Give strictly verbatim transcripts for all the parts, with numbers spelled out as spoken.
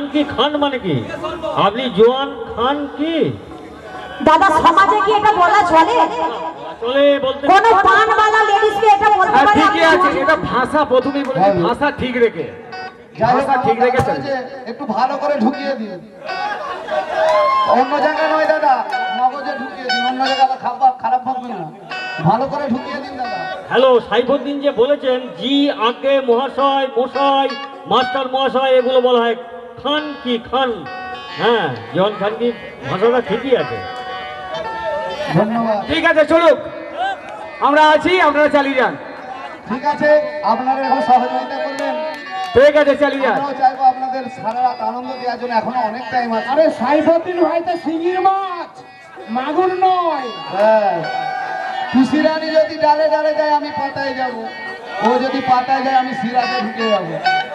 কি খান মানে কি? আপনি জোয়ান খান কি? দাদা সমাজে কি এটা বলা চলে? চলে বলতে কোন পানওয়ালা লেডিস কে এটা বলতে পারে? ঠিকই আছে, এটা ভাষা প্রথমেই বলেছি, ভাষা ঠিক রেখে ভাষা ঠিক রেখে চলে। একটু ভালো করে ঢুকিয়ে দিন, অন্য জায়গায় নয় দাদা, মগজে ঢুকিয়ে দিন, অন্য জায়গায় খাবার খারাপ ভাববেন না, ভালো করে ঢুকিয়ে দিন দাদা। হ্যালো, সাইফুদ্দিন যে বলেছেন জি আগে মহাশয় মশাই মাস্টার মহাশয় এগুলো বলা হয়, খান কি খান? হ্যাঁ, জোয়ান খান কি ভাষাটা ঠিকই আছে। ধন্যবাদ। ঠিক আছে, চলুক, আমরা আছি, আপনারা চালিয়ে যান। ঠিক আছে, আপনারা এখন সহযোগিতা করলেন, ঠিক আছে, চালিয়ে যান। আমরাও চাইবো আপনাদের সারা রাত আনন্দ দেওয়ার জন্য, এখনো অনেক টাইম আছে। আরে সাইফুদ্দিন ভাই তো শিঙির মাছ, মাগুর নয়। হ্যাঁ, খুশি রানী যদি ডালে ডালে যায় আমি পাতায় যাব, ও যদি পাতায় যায় আমি সিরাতে ঢুকে যাব।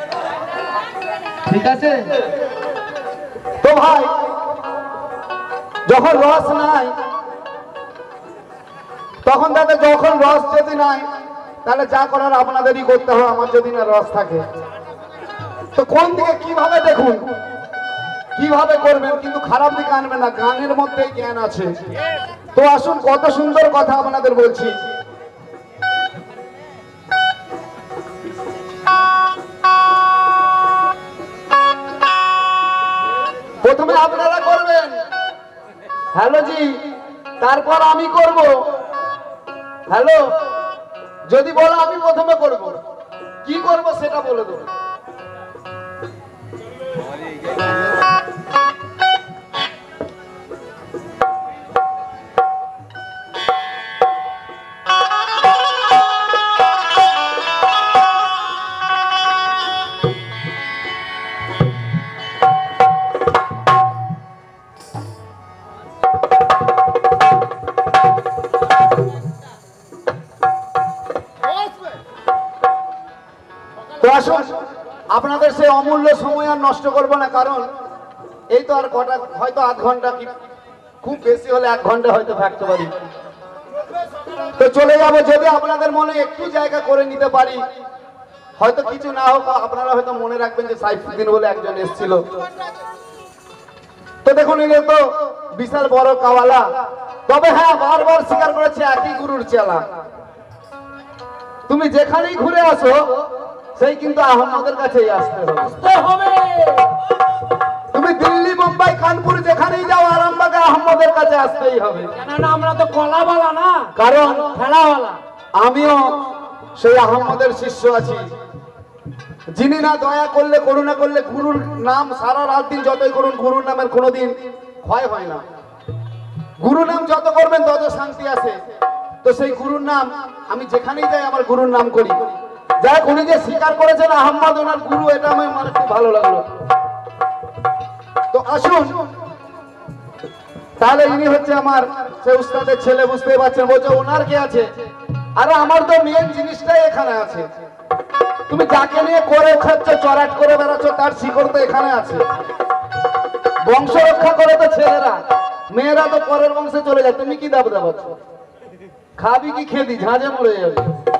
ঠিক আছে তো ভাই, যখন রস নাই তখন তাদের, যখন রস যদি নাই তাহলে যা করার আপনাদেরই করতে হবে। আমার যদি না রস থাকে তো কোন দিকে কিভাবে দেখুন, কিভাবে করবেন, কিন্তু খারাপ দিকে আনবেন না, গানের মধ্যে জ্ঞান আছে। তো আসুন, কত সুন্দর কথা আপনাদের বলছি। প্রথমে আপনারা করবেন হ্যালো জি, তারপর আমি করব হ্যালো। যদি বলো আমি প্রথমে করব, কি করব সেটা বলে দেবো। তো আসুন, আপনাদের সেই অমূল্য সময় আর নষ্ট করবো না, কারণ এই তো আর কটা, হয়তো আধ ঘন্টা, কি খুব বেশি হলে এক ঘন্টা হয়তো থাকতে পারি। তো চলে যাব, যদি আপনাদের মনে একটু জায়গা করে নিতে পারি, হয়তো কিছু না হোক আপনারা হয়তো মনে রাখবেন যে সাইফুদ্দিন বলে একজন এসেছিল। তো দেখুন, এগুলো তো বিশাল বড় কাওয়ালা, তবে হ্যাঁ বারবার স্বীকার করেছে একই গুরুর চেলা। তুমি যেখানেই ঘুরে আসো সেই কিন্তু আহমদের কাছেই আসতে হবে। তুমি দিল্লি মুম্বাই কানপুর যেখানেই যাও, আরামবাগে আহমদের কাছে আসতেই হবে। কেননা আমরা তো কলাওয়ালা না, কারণ খেলাওয়ালা। আমিও সেই আহমদের শিষ্য আছি, যিনি না দয়া করলে, করুণা করলে, গুরুর নাম সারা রাত দিন যতই করুন, গুরুর নামের কোনোদিন ক্ষয় হয় না। গুরু নাম যত করবেন তত শান্তি আসে। তো সেই গুরুর নাম আমি যেখানেই যাই আমার গুরুর নাম করি। যাই উনি যে স্বীকার করেছেন আহমদ ওনার গুরু, এটা আমার মানে খুব ভালো লাগলো। তো আসুন, তাহলে ইনি হচ্ছে আমার সেই উস্তাদের ছেলে, বুঝতেই পারছেন। বলছে ওনার কে আছে, আরে আমার তো মেন জিনিসটাই এখানে আছে। তুমি যাকে নিয়ে করে খাচ্ছ, চড়াট করে বেড়াচ্ছ, তার শিকড় তো এখানে আছে। বংশ রক্ষা করে তো ছেলেরা, মেয়েরা তো পরের বংশে চলে যায়। তুমি কি দাব দাবাচ্ছ? খাবি কি খেদি, ঝাঁঝে মরে যাবে।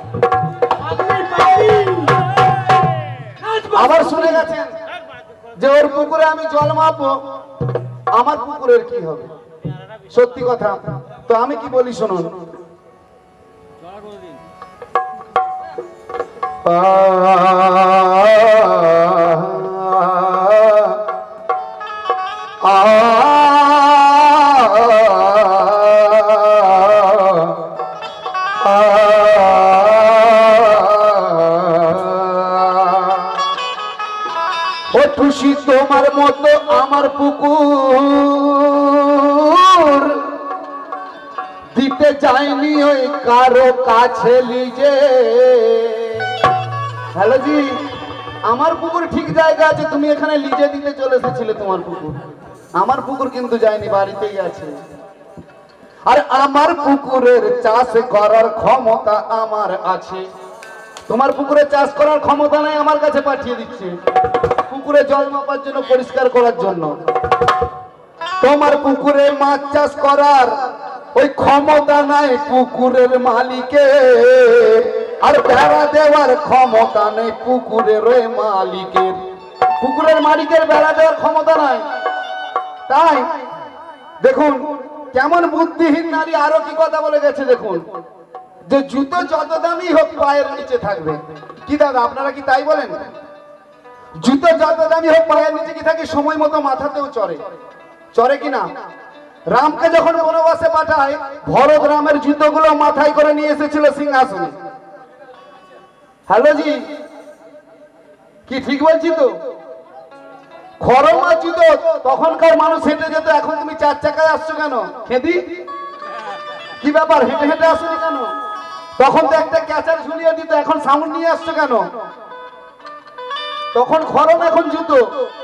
আবার শুনে গেছেন যে ওর পুকুরে আমি জল মাপবো, আমার পুকুরের কি হবে? সত্যি কথা। তো আমি কি বলি শুনুন, ও খুশি তোমার মতো আমার পুকুর দিতে যায়নি ওই কারো কাছে লিজে। হ্যালো জি, আমার পুকুর ঠিক জায়গা আছে, তুমি এখানে লিজে দিতে চলে এসেছিলে তোমার পুকুর। আমার পুকুর কিন্তু যায়নি, বাড়িতেই আছে। আর আমার পুকুরের চাষ করার ক্ষমতা আমার আছে। তোমার পুকুরে চাষ করার ক্ষমতা নাই, আমার কাছে পাঠিয়ে দিচ্ছে পুকুরে জল মাপার জন্য, পরিষ্কার করার জন্য। তোমার পুকুরে মাছ চাষ করার ওই ক্ষমতা নাই পুকুরের মালিকের, আর বেড়া দেওয়ার ক্ষমতা নেই পুকুরের ওই মালিকের। পুকুরের মালিকের বেড়া দেওয়ার ক্ষমতা নাই। তাই দেখুন কেমন বুদ্ধিহীন নারী আরো কি কথা বলে গেছে, দেখুন যে জুতো যত দামি হোক পায়ের নিচে থাকবে। কি দাদা আপনারা কি তাই বলেন? জুতো যত দামি হোক পায়ের নিচে কি থাকে, সময় মতো মাথাতেও চড়ে, চড়ে কিনা? রামকে যখন বনবাসে পাঠায়, ভরত রামের জুতোগুলো মাথায় করে নিয়ে এসেছিল সিংহাসনে। হ্যালো জি, কি ঠিক বলছি তো? খরমা জুতো তখনকার মানুষ হেঁটে যেত, এখন তুমি চার চাকায় আসছো কেন? খেদি কি ব্যাপার, হেঁটে হেঁটে আসছো কেন? তখন তো একটা ক্যাচার ঝুলিয়ে দিত, এখন সাউন্ড নিয়ে আসছো কেন? তখন খরম, এখন জুতো।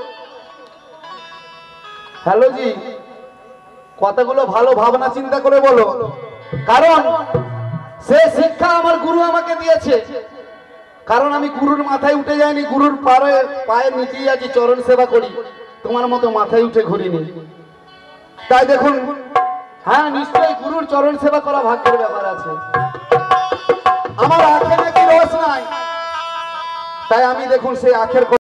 হ্যালো জি, কথাগুলো ভালো ভাবনা চিন্তা করে বলো, কারণ সে শিক্ষা আমার গুরু আমাকে দিয়েছে। কারণ আমি গুরুর মাথায় উঠে যাইনি, গুরুর পায়ে পায়ের নিচেই আছি, চরণ সেবা করি, তোমার মতো মাথায় উঠে ঘুরিনি। তাই দেখুন, হ্যাঁ নিশ্চয়ই গুরুর চরণ সেবা করা ভাগ্যের ব্যাপার আছে। আমার আখে নাকি রস নাই, তাই আমি দেখুন সেই আখের